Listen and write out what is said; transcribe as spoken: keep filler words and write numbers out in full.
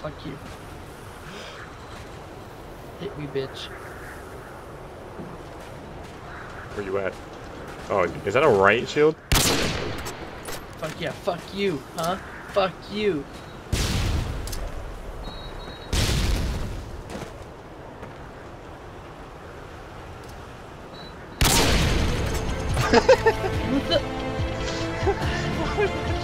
fuck you. Hit me, bitch. Where you at? Oh, is that a right shield? Fuck yeah, fuck you, huh? Fuck you. What the?